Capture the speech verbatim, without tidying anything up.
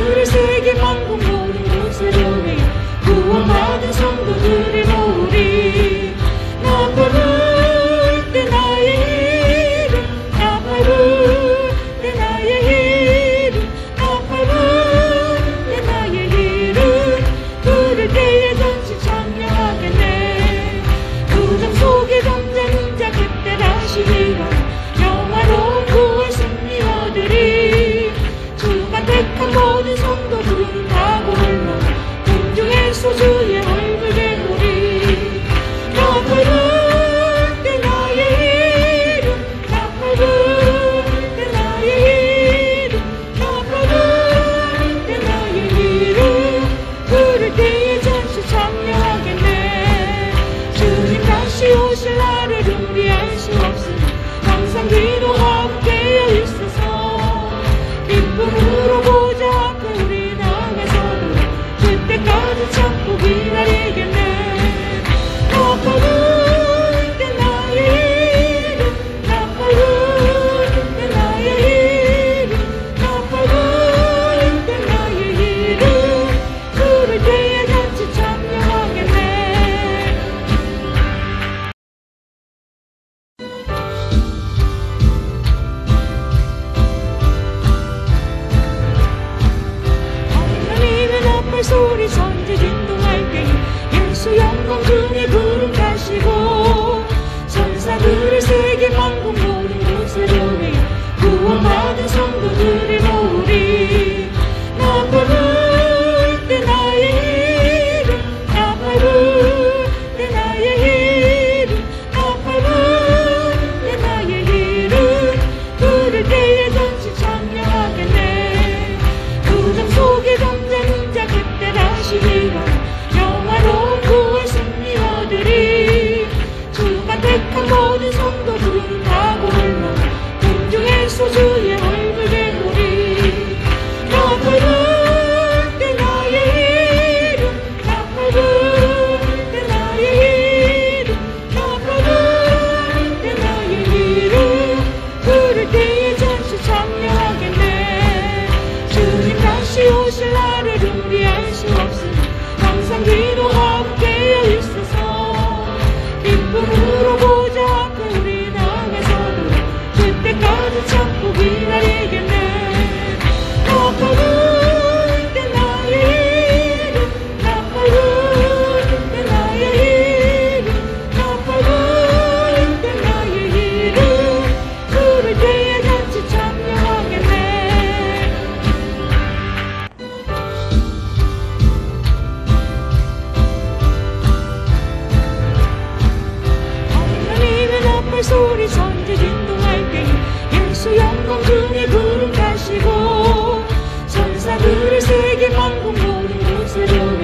천사들을 세계 만국 모든 곳에 보내 구원받은 성도들을 모으리. 나 부를 때 나의 이름, 나 부를 때 나의 이름, 나 부를 때 나의 이름, 부를 때에 전시 찬양하겠네. 구름 속에 잠자는 자 그때 다시 일어나 영화로운 구원 승리 얻으리. 주가 택한 모든 성도들은 다 골라 공중에서 주의 얼굴 배우리. 나 부를 때 나의 이름, 나 부를 때 나의 이름, 나 부를 때 나의 이름, 부를 때에 전시 찬양하겠네. 주님 다시 오실 날을 우리 알 수 없으니 항상 기도하고 깨어 있어서 기쁨으로 보자 앞에 우리 나가서도 그때까지 참고 기다리겠네. 나 부를 때 나의 이름, 나 부를 때 나의 이름, 나 부를 때 나의 이름, 부를 때에 같이 찬양하겠네. 소리 선지 진동할 때 예수 영광 중에 구름 타시고 천사들을 세계 만국 모든 곳에 보내 구원받은 성도들을 모으리. 나 부를 때 나의 이름, 나 부를 때 나의 이름, 나 부를 때 나의 이름, 부를 때에 전시 찬양하겠네. 구름 속에 잠자는 자 그때 다시 일어나 영화로운 구원 승리 얻으리. 주가 택한 모든 성도들은 다 골라 공중에서 주의 얼굴 배우리. 나 부를 때 나의 이름, 나 부를 때 나의 이름, 나 부를 때 나의 이름, 부를 때에 전시 찬양하겠네. 주님 다시 오실 날을 우리 알 수 없으니 항상 기도하고 깨어 있어서 기쁨으로 보자 앞에 우리 나가서도 그때까지 참고 기다리겠네. 나 부를 때 나의 이름, 나 부를 때 나의 이름, 나 부를 때 나의 이름, 부를 때에 같이 찬양하겠네. 소리 선지 진동할 때 예수 영광 중에 구름 타시고 천사들을 세계 만국 모든 곳에